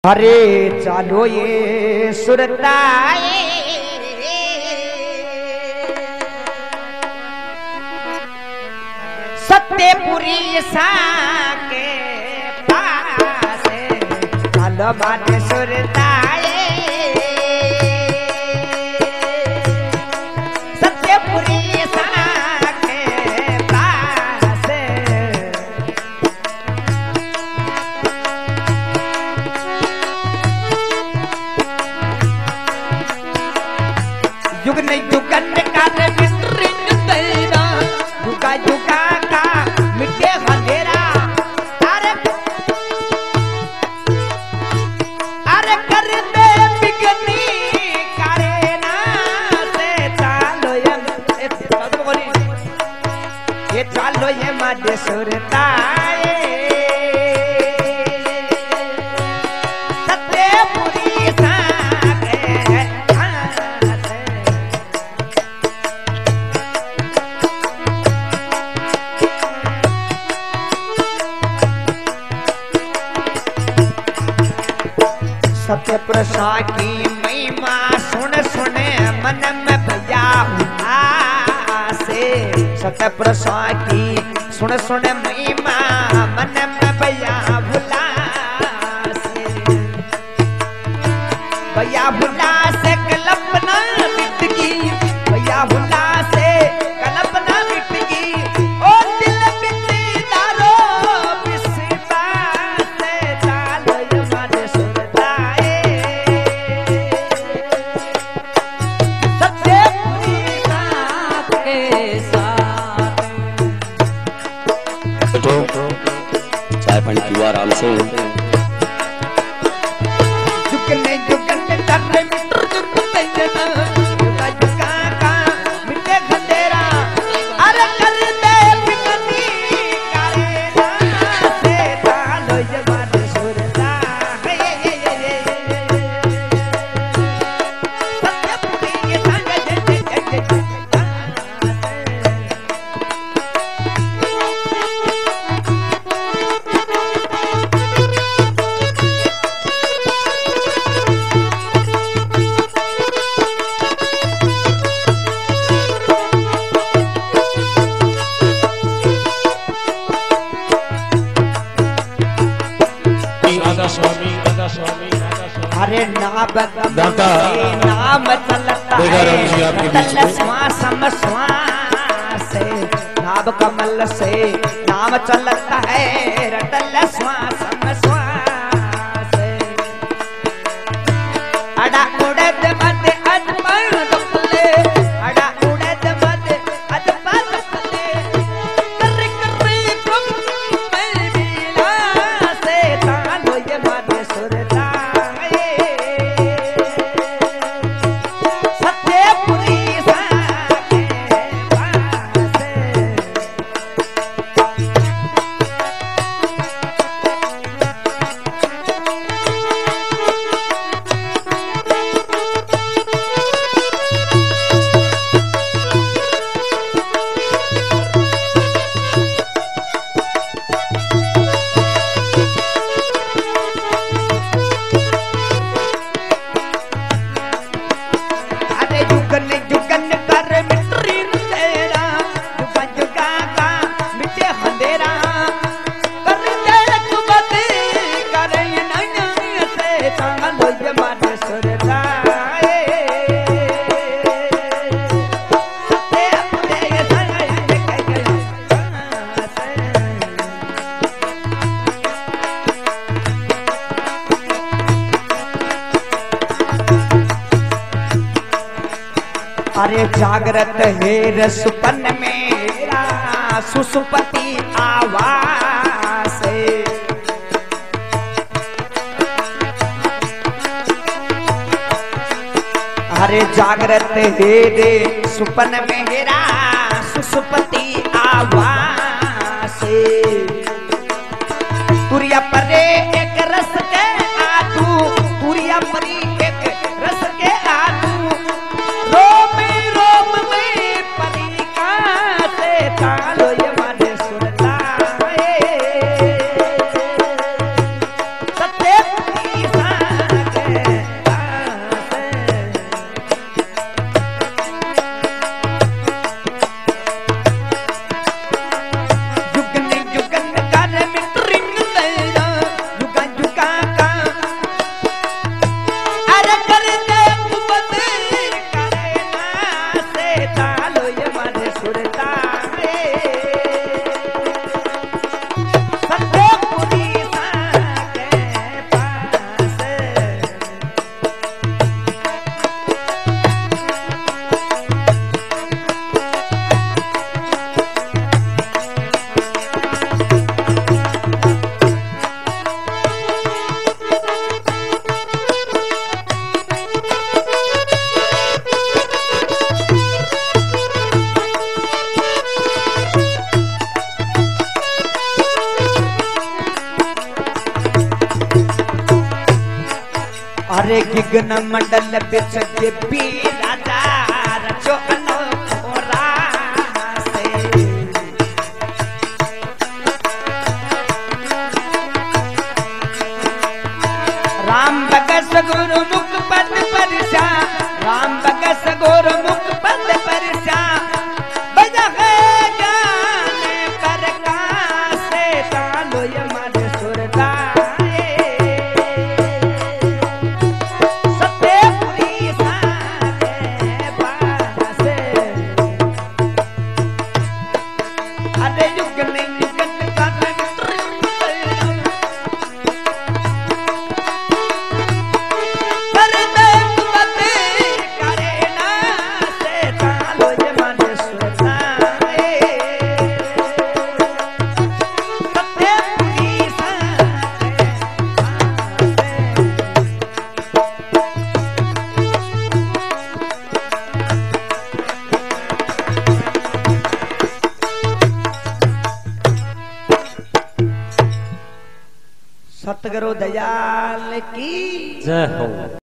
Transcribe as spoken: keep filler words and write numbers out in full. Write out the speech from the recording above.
अरे चालो ये सुरताए सत्यपुरी सा के पास चालो बाटे सुरताए सत्यपुरी सा के पास जुग नहीं जुगन का मिट्रिंग तेरा जुगा जुगा का मिटे अंधेरा अरे अरे कर दे बिगनी करे ना से चालो ये ये चालो ये मादे सुरताए सत्यपुरी सा सत्य प्रसाद की महिमा सुन सुने मन में भैया से सत्य प्रसाद की सुन सुने महिमा मन में भैया भुला से भैया भुला से कल्पना मिट गई भैया भुला से कल्पना मिट गई ओ दिल मिट दारो बिस्बा से चालो ये मादे चाय पानी पीवा आराम से। जुगने जुगने तरले मित्र जुगने जना जुगा जुगा का मिटे खंडेरा अरे कर दे बिकनी करे ना से चालो ये मादे सुरता है सत्यपुरी संग जे जे जे अरे नाम नाम चलता है श्वास श्वास से नाभ कमल से नाम चलता है रटल श्वास श्वास अड़ा उड़द मत अदपर दुखले अड़ा उड़द मत अदपर दुखले कर कर गुम में मिला से तालो ये मादे सुरता अरे जागृत है सुपन मेरा सुसुपति आवास अरे जागृत है रे सुपन मेरा सुसुपति आवास तुरिया परे एक रस के आतू तुरिया परी एक रस के आतू रोम रोम में परी से तालो ये मादे सुरता है सत्यपुरी सा अरे गिगन मंडल बिच देवी राजा रचो अनोखो राम से राम बगस गुरु मुख पद परसा राम बगस गुरु मुख पद परसा बजा है ज्ञान प्रकाश से तालो ये मर सुरदाए सत्यपुरी सारे पास अरे युग नहीं युगन का सतगुरु दयाल की जय हो।